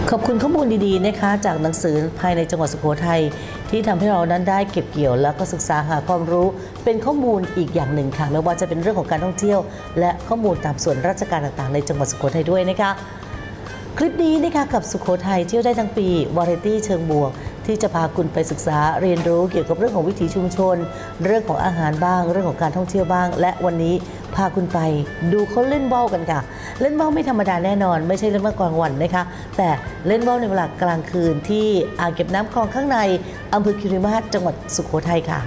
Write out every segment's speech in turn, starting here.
ขอบคุณข้อมูลดีๆนะคะจากหนังสือภายในจังหวัดสุโขทัยที่ทำให้เรานั้นได้เก็บเกี่ยวแล้วก็ศึกษาหาความรู้เป็นข้อมูลอีกอย่างหนึ่งค่ะไม่ว่าจะเป็นเรื่องของการท่องเที่ยวและข้อมูลตามส่วนราชการต่างๆในจังหวัดสุโขทัยด้วยนะคะคลิปนี้นะคะกับสุโขทัยเที่ยวได้ทั้งปีวาไรตี้เชิงบวกที่จะพาคุณไปศึกษาเรียนรู้เกี่ยวกับเรื่องของวิถีชุมชนเรื่องของอาหารบ้างเรื่องของการท่องเที่ยวบ้างและวันนี้พาคุณไปดูเขาเล่นว่าวกันค่ะเล่นว่าวไม่ธรรมดาแน่นอนไม่ใช่เล่นว่าวกลางวันนะคะแต่เล่นว่าวในเวลากลางคืนที่อ่างเก็บน้ำคลองข้างในอำเภอคีรีมาศจังหวัดสุโขทัยค่ะ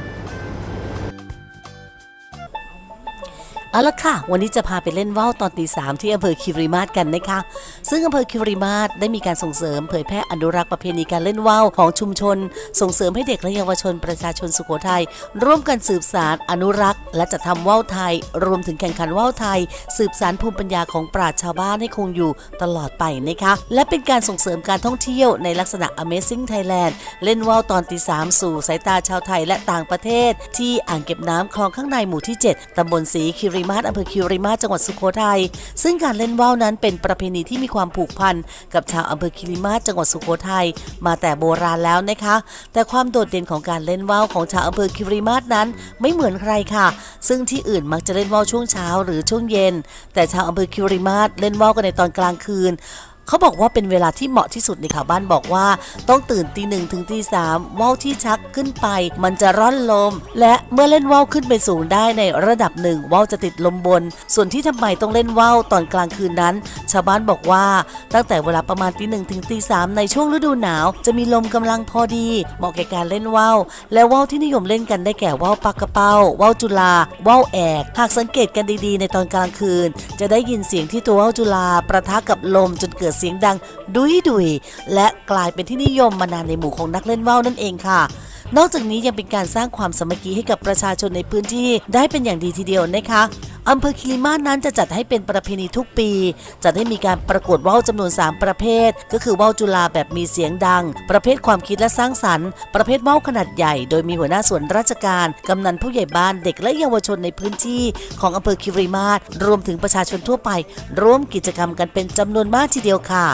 เอาละค่ะวันนี้จะพาไปเล่นว่าวตอนตี 3ที่อำเภอคีรีมาศกันนะคะซึ่งอำเภอคีรีมาศได้มีการส่งเสริมเผยแพร่อนุรักษ์ประเพณีการเล่นว่าวของชุมชนส่งเสริมให้เด็กและเยาวชนประชาชนสุโขทัยร่วมกันสืบสานอนุรักษ์และจัดทำว่าวไทยรวมถึงแข่งขันว่าวไทยสืบสานภูมิปัญญาของปราชญ์ชาวบ้านให้คงอยู่ตลอดไปนะคะและเป็นการส่งเสริมการท่องเที่ยวในลักษณะ Amazing Thailand เล่นว่าวตอนตี 3สู่สายตาชาวไทยและต่างประเทศที่อ่างเก็บน้ำคลองข้างในหมู่ที่ 7ตำบลศรีคีรีมาศอำเภอคีรีมาศจังหวัดสุโขทัยซึ่งการเล่นว่าวนั้นเป็นประเพณีที่มีความผูกพันกับชาวอำเภอคีรีมาศจังหวัดสุโขทัยมาแต่โบราณแล้วนะคะแต่ความโดดเด่นของการเล่นว่าวของชาวอำเภอคีรีมาศนั้นไม่เหมือนใครค่ะซึ่งที่อื่นมักจะเล่นว่าวช่วงเช้าหรือช่วงเย็นแต่ชาวอำเภอคีรีมาศเล่นว่าวกันในตอนกลางคืนเขาบอกว่าเป็นเวลาที่เหมาะที่สุดในข่าวบ้านบอกว่าต้องตื่นตี 1 ถึงตี 3ว่าวที่ชักขึ้นไปมันจะร่อนลมและเมื่อเล่นว่าวขึ้นไปสูงได้ในระดับหนึ่งว่าวจะติดลมบนส่วนที่ทำไมต้องเล่นว่าวตอนกลางคืนนั้นชาวบ้านบอกว่าตั้งแต่เวลาประมาณตี 1 ถึงตี 3ในช่วงฤดูหนาวจะมีลมกำลังพอดีเหมาะแก่การเล่นว่าวและว่าวที่นิยมเล่นกันได้แก่ว่าวปากกระเป้าว่าวจุฬาว่าวแอกหากสังเกตกันดีๆในตอนกลางคืนจะได้ยินเสียงที่ตัวว่าวจุฬาประทะกับลมจนเกิดเสียงดังดุยและกลายเป็นที่นิยมมานานในหมู่ของนักเล่นว่าวนั่นเองค่ะนอกจากนี้ยังเป็นการสร้างความสามัคคีให้กับประชาชนในพื้นที่ได้เป็นอย่างดีทีเดียวนะคะอำเภอคีรีมาศนั้นจะจัดให้เป็นประเพณีทุกปีจัดให้มีการประกวดว่าวจำนวน3ประเภทก็คือว่าวจุฬาแบบมีเสียงดังประเภทความคิดและสร้างสรรค์ประเภทว่าวขนาดใหญ่โดยมีหัวหน้าส่วนราชการกำนันผู้ใหญ่บ้านเด็กและเยาวชนในพื้นที่ของอำเภอคีรีมาศรวมถึงประชาชนทั่วไปร่วมกิจกรรมกันเป็นจำนวนมากทีเดียวค่ะ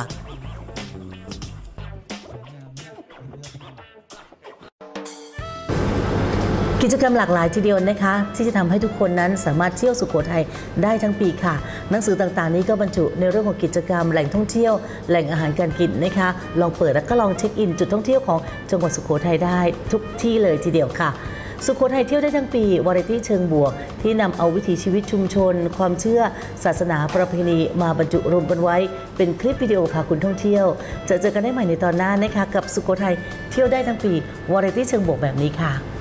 กิจกรรมหลากหลายทีเดียวนะคะที่จะทำให้ทุกคนนั้นสามารถเที่ยวสุโขทัยได้ทั้งปีค่ะหนังสือต่างๆนี้ก็บรรจุในเรื่องของกิจกรรมแหล่งท่องเที่ยวแหล่งอาหารการกินนะคะลองเปิดแล้วก็ลองเช็คอินจุดท่องเที่ยวของจังหวัดสุโขทัยได้ทุกที่เลยทีเดียวค่ะสุโขทัยเที่ยวได้ทั้งปีวาไรตี้เชิงบวกที่นำเอาวิถีชีวิตชุมชนความเชื่อศาสนาประเพณีมาบรรจุรวมกันไว้เป็นคลิปวิดีโอพาคุณท่องเที่ยวเจอกันได้ใหม่ในตอนหน้านะคะกับสุโขทัยเที่ยวได้ทั้งปีวาไรตี้เชิงบวกแบบนี้ค่ะ